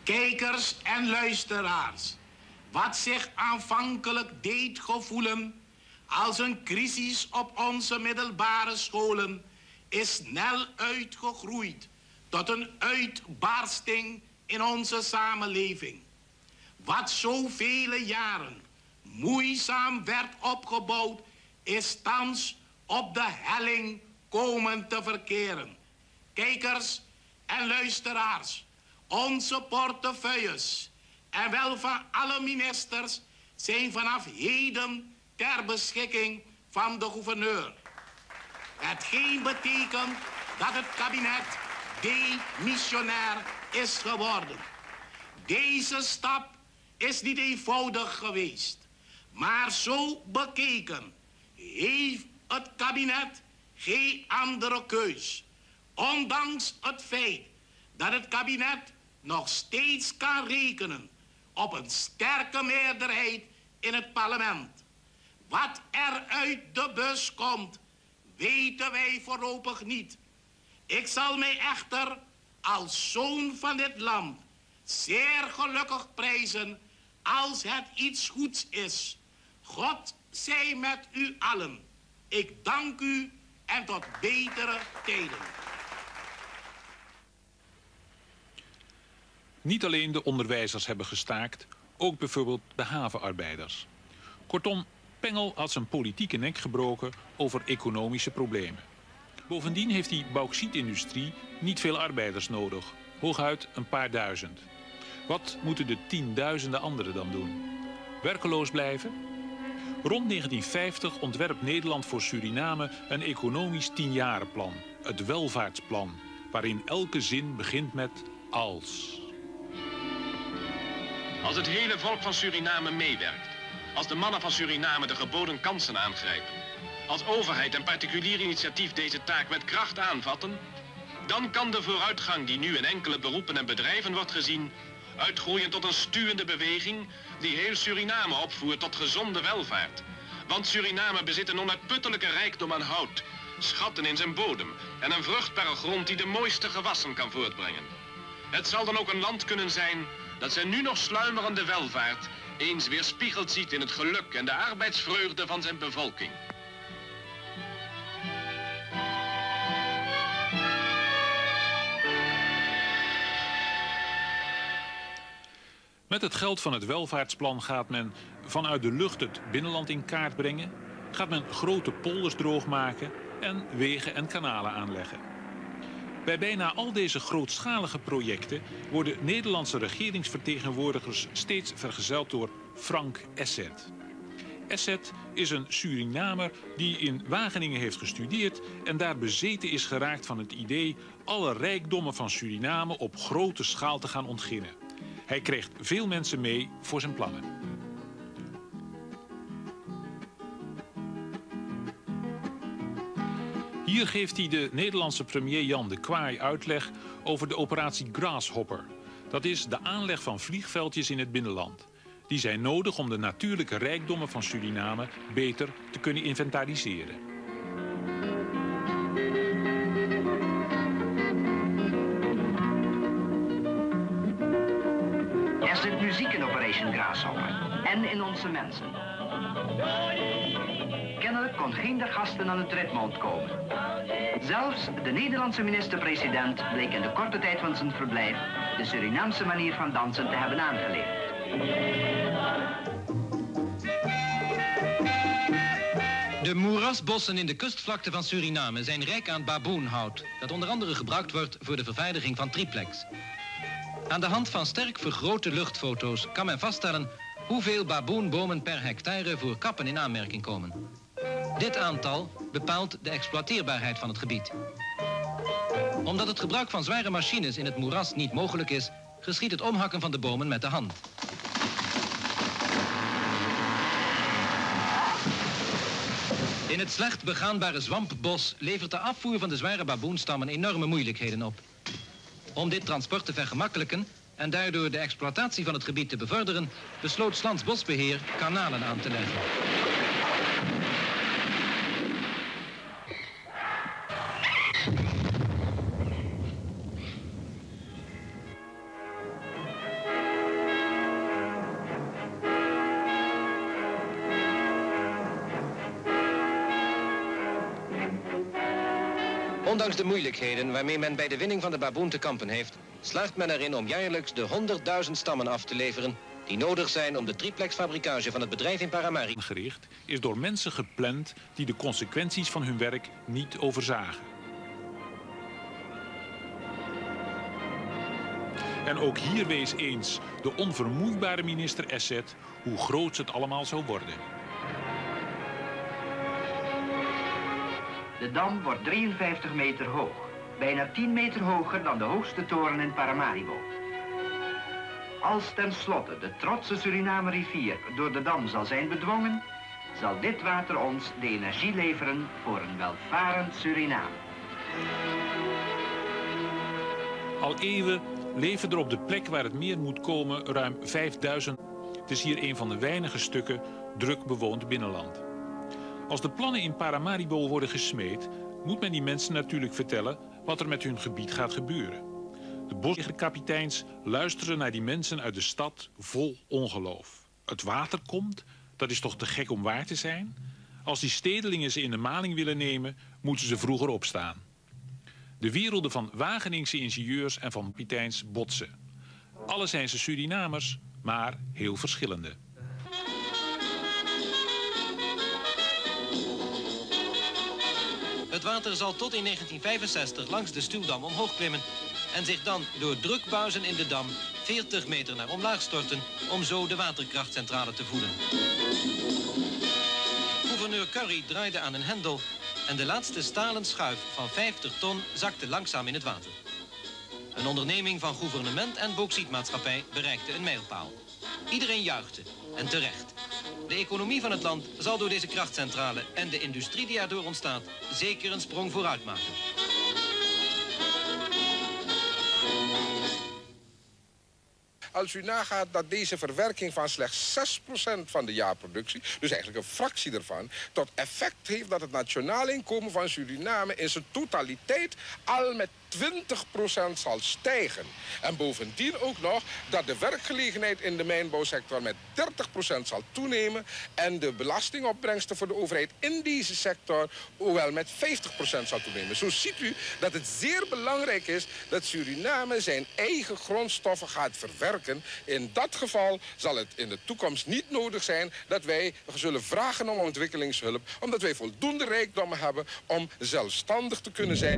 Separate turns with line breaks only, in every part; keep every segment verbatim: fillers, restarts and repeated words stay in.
Kijkers en luisteraars, wat zich aanvankelijk deed gevoelen als een crisis op onze middelbare scholen, is snel uitgegroeid tot een uitbarsting in onze samenleving. Wat zoveel jaren moeizaam werd opgebouwd, is thans op de helling komen te verkeren. Kijkers en luisteraars, onze portefeuilles en wel van alle ministers zijn vanaf heden ter beschikking van de gouverneur. Hetgeen betekent dat het kabinet demissionair is geworden. Deze stap is niet eenvoudig geweest, maar zo bekeken heeft het kabinet geen andere keus. Ondanks het feit dat het kabinet nog steeds kan rekenen op een sterke meerderheid in het parlement. Wat er uit de bus komt, weten wij voorlopig niet. Ik zal mij echter als zoon van dit land zeer gelukkig prijzen als het iets goeds is. God zij met u allen. Ik dank u en tot betere tijden.
Niet alleen de onderwijzers hebben gestaakt, ook bijvoorbeeld de havenarbeiders. Kortom, Pengel had zijn politieke nek gebroken over economische problemen. Bovendien heeft die bauxietindustrie niet veel arbeiders nodig, hooguit een paar duizend. Wat moeten de tienduizenden anderen dan doen? Werkeloos blijven? Rond negentien vijftig ontwerpt Nederland voor Suriname een economisch tienjarenplan, het welvaartsplan, waarin elke zin begint met als.
Als het hele volk van Suriname meewerkt, als de mannen van Suriname de geboden kansen aangrijpen, als overheid en particulier initiatief deze taak met kracht aanvatten, dan kan de vooruitgang die nu in enkele beroepen en bedrijven wordt gezien, uitgroeien tot een stuwende beweging die heel Suriname opvoert tot gezonde welvaart. Want Suriname bezit een onuitputtelijke rijkdom aan hout, schatten in zijn bodem en een vruchtbare grond die de mooiste gewassen kan voortbrengen. Het zal dan ook een land kunnen zijn dat zijn nu nog sluimerende welvaart eens weerspiegeld ziet in het geluk en de arbeidsvreugde van zijn bevolking.
Met het geld van het welvaartsplan gaat men vanuit de lucht het binnenland in kaart brengen, gaat men grote polders droogmaken en wegen en kanalen aanleggen. Bij bijna al deze grootschalige projecten worden Nederlandse regeringsvertegenwoordigers steeds vergezeld door Frank Essed. Essed is een Surinamer die in Wageningen heeft gestudeerd en daar bezeten is geraakt van het idee alle rijkdommen van Suriname op grote schaal te gaan ontginnen. Hij kreeg veel mensen mee voor zijn plannen. Hier geeft hij de Nederlandse premier Jan de Kwaai uitleg over de operatie Grasshopper. Dat is de aanleg van vliegveldjes in het binnenland. Die zijn nodig om de natuurlijke rijkdommen van Suriname beter te kunnen inventariseren.
Er zit muziek in Operation Grasshopper en in onze mensen. Kennelijk kon geen der gasten aan het Redmond komen. Zelfs de Nederlandse minister-president bleek in de korte tijd van zijn verblijf de Surinaamse manier van dansen te hebben aangeleerd.
De moerasbossen in de kustvlakte van Suriname zijn rijk aan baboenhout, dat onder andere gebruikt wordt voor de vervaardiging van triplex. Aan de hand van sterk vergrote luchtfoto's kan men vaststellen hoeveel baboenbomen per hectare voor kappen in aanmerking komen. Dit aantal bepaalt de exploiteerbaarheid van het gebied. Omdat het gebruik van zware machines in het moeras niet mogelijk is, geschiedt het omhakken van de bomen met de hand. In het slecht begaanbare zwampbos levert de afvoer van de zware baboenstammen enorme moeilijkheden op. Om dit transport te vergemakkelijken en daardoor de exploitatie van het gebied te bevorderen, besloot 's Lands Bosbeheer kanalen aan te leggen. Ondanks de moeilijkheden waarmee men bij de winning van de baboen te kampen heeft, slaagt men erin om jaarlijks de honderdduizend stammen af te leveren die nodig zijn om de triplexfabrikage van het bedrijf in Paramaribo
gericht is door mensen gepland die de consequenties van hun werk niet overzagen. En ook hier wees eens de onvermoeibare minister Essed hoe groot het allemaal zou worden.
De dam wordt drieënvijftig meter hoog, bijna tien meter hoger dan de hoogste toren in Paramaribo. Als tenslotte de trotse Suriname-rivier door de dam zal zijn bedwongen, zal dit water ons de energie leveren voor een welvarend Suriname.
Al eeuwen leven er op de plek waar het meer moet komen ruim vijfduizend. Het is hier een van de weinige stukken druk bewoond binnenland. Als de plannen in Paramaribo worden gesmeed, moet men die mensen natuurlijk vertellen wat er met hun gebied gaat gebeuren. De boslegerkapiteins luisteren naar die mensen uit de stad vol ongeloof. Het water komt, dat is toch te gek om waar te zijn? Als die stedelingen ze in de maling willen nemen, moeten ze vroeger opstaan. De werelden van Wageningse ingenieurs en van kapiteins botsen. Alle zijn ze Surinamers, maar heel verschillende.
Het water zal tot in negentien vijfenzestig langs de stuwdam omhoog klimmen en zich dan door drukbuizen in de dam veertig meter naar omlaag storten om zo de waterkrachtcentrale te voeden. Gouverneur Curry draaide aan een hendel en de laatste stalen schuif van vijftig ton zakte langzaam in het water. Een onderneming van gouvernement en bauxietmaatschappij bereikte een mijlpaal. Iedereen juichte, en terecht. De economie van het land zal door deze krachtcentrale en de industrie die erdoor ontstaat zeker een sprong vooruit maken.
Als u nagaat dat deze verwerking van slechts zes procent van de jaarproductie, dus eigenlijk een fractie ervan, tot effect heeft dat het nationaal inkomen van Suriname in zijn totaliteit al met twintig procent zal stijgen. En bovendien ook nog dat de werkgelegenheid in de mijnbouwsector met dertig procent zal toenemen en de belastingopbrengsten voor de overheid in deze sector wel met vijftig procent zal toenemen. Zo ziet u dat het zeer belangrijk is dat Suriname zijn eigen grondstoffen gaat verwerken. In dat geval zal het in de toekomst niet nodig zijn dat wij zullen vragen om ontwikkelingshulp, omdat wij voldoende rijkdommen hebben om zelfstandig te kunnen zijn.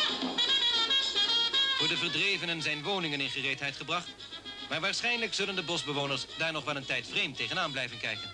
Voor de verdrevenen zijn woningen in gereedheid gebracht, maar waarschijnlijk zullen de bosbewoners daar nog wel een tijd vreemd tegenaan blijven kijken.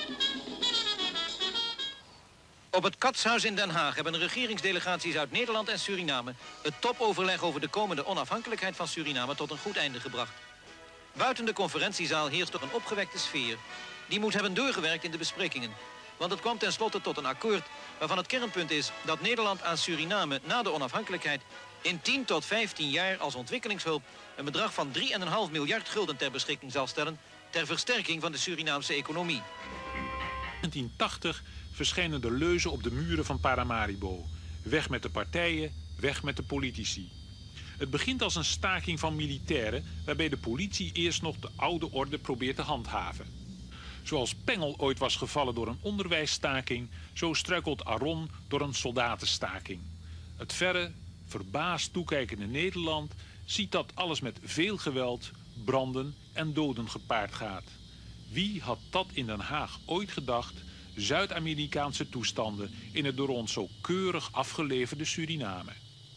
Op het Katshuis in Den Haag hebben regeringsdelegaties uit Nederland en Suriname het topoverleg over de komende onafhankelijkheid van Suriname tot een goed einde gebracht. Buiten de conferentiezaal heerst toch een opgewekte sfeer. Die moet hebben doorgewerkt in de besprekingen. Want het kwam tenslotte tot een akkoord waarvan het kernpunt is dat Nederland aan Suriname na de onafhankelijkheid in tien tot vijftien jaar als ontwikkelingshulp een bedrag van drie komma vijf miljard gulden ter beschikking zal stellen ter versterking van de Surinaamse economie.
In negentien tachtig verschijnen de leuzen op de muren van Paramaribo. Weg met de partijen, weg met de politici. Het begint als een staking van militairen waarbij de politie eerst nog de oude orde probeert te handhaven. Zoals Pengel ooit was gevallen door een onderwijsstaking, zo struikelt Aron door een soldatenstaking. Het verre, verbaasd toekijkende Nederland ziet dat alles met veel geweld, branden en doden gepaard gaat. Wie had dat in Den Haag ooit gedacht? Zuid-Amerikaanse toestanden in het door ons zo keurig afgeleverde Suriname.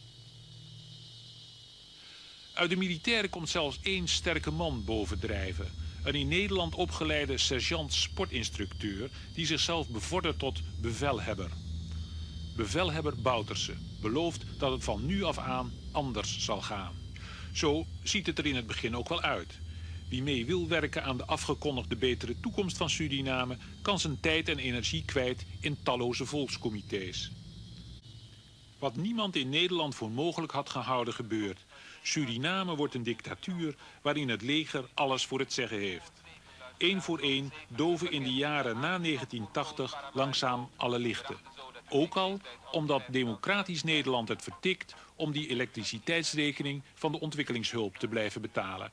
Uit de militairen komt zelfs één sterke man bovendrijven. Een in Nederland opgeleide sergeant sportinstructeur die zichzelf bevordert tot bevelhebber. Bevelhebber Bouterse belooft dat het van nu af aan anders zal gaan. Zo ziet het er in het begin ook wel uit. Wie mee wil werken aan de afgekondigde betere toekomst van Suriname kan zijn tijd en energie kwijt in talloze volkscomité's. Wat niemand in Nederland voor mogelijk had gehouden gebeurt. Suriname wordt een dictatuur waarin het leger alles voor het zeggen heeft. Eén voor één doven in de jaren na negentien tachtig langzaam alle lichten. Ook al omdat democratisch Nederland het vertikt om die elektriciteitsrekening van de ontwikkelingshulp te blijven betalen.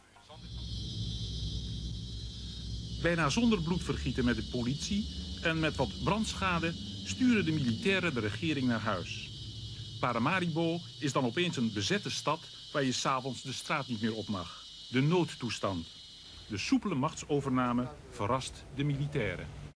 Bijna zonder bloedvergieten met de politie en met wat brandschade sturen de militairen de regering naar huis. Paramaribo is dan opeens een bezette stad waar je 's avonds de straat niet meer op mag. De noodtoestand. De soepele machtsovername verrast de militairen.